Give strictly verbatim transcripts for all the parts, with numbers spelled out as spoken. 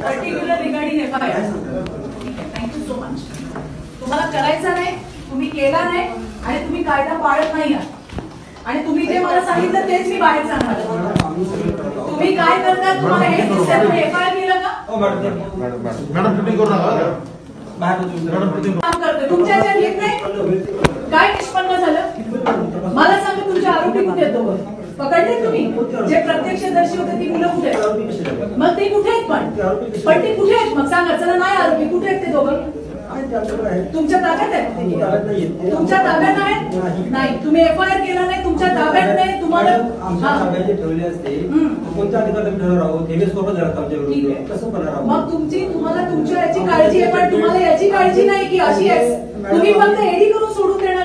Particular regarding F I R. Thank you so much. तुम्हाला करायचं नाही, तुम्ही केला नाही आणि तुम्ही कायदा पाळत नाही आहात आणि तुम्ही जे मला सांगितलं तेच मी बाहेर सांगणार. तुम्ही काय करता तुम्हाला हे दिसतं. तुम्ही एफ आय आर केलं का? मॅडम शूटिंग करू नका. काम करतो तुमच्या ह्याच्यात येत नाही. काय निष्पन्न झालं मला सांगा. तुमचे आरोपी कुठे आहेत दोघं? पकडले तुम्ही? जे प्रत्यक्षदर्शी होते ती मुलं कुठे आहेत? मग ते कुठे आहेत? पण पण ते कुठे आहेत? मग सांगा. चला नाही आरोपी कुठे आहेत ते दोघं? तुमच्या ताब्यात आहेत? तुमच्या ताब्यात आहेत? नाही. तुम्ही एफ आय आर केला नाही, तुमच्या ताब्यात नाही. तुम्हाला ठेवले असते कोणत्या अधिकारी ठरवणार आहोत हे सोबत कसं करणार? मग तुमची तुम्हाला तुमच्या याची काळजी आहे पण तुम्हाला याची काळजी नाही की अशी आहे. तुम्ही फक्त एडी करून सोडून देणार.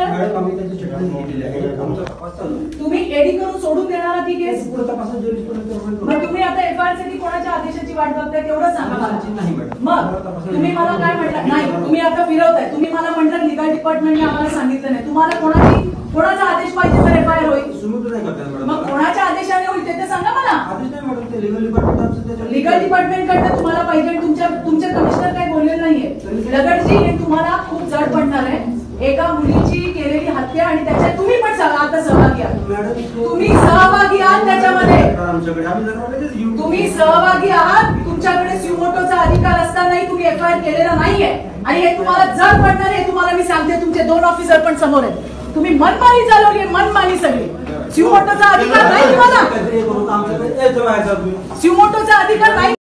तुम्ही एडी करून सोडून देणार ती केस. मग तुम्ही आता एफ आय आर साठी कोणाच्या आदेशाची वाट बघताय तेवढं सांगा मला. मग तुम्ही मला काय म्हटलं? नाही तुम्ही आता फिरवताय. तुम्ही मला म्हटलं लिगल डिपार्टमेंटने आम्हाला सांगितलं नाही. तुम्हाला कोणाची कोणाचा आदेश पाहिजे तर एफ आय आर होईल. मग कोणाच्या आदेशाने होईल ते सांगा मला. लिगल डिपार्टमेंट कडनं तुम्हाला पाहिजे. तुमच्या तुमच्या कमिशनर काही बोललेलं नाहीये. लगडजी हे तुम्हाला खूप जड पडणार आहे. एका मुलीची केलेली हत्या आणि त्याच्यात तुम्ही पण आता सहभागी आहात. तुम्ही सहभागी आहात त्याच्यामध्ये. तुम्ही सहभागी आहात. तुमच्याकडे स्युमोटोचा अधिकार असतानाही तुम्ही एफ आय आर केलेला नाहीये आणि हे तुम्हाला जड पडणार आहे. तुम्हाला मी सांगते. तुमचे दोन ऑफिसर पण समोर आहेत. तुम्ही मनमानी चालवली, मनमानी सगळी. स्युमोटोचा अधिकार नाही तुम्हाला. स्युमोटोचा अधिकार नाही.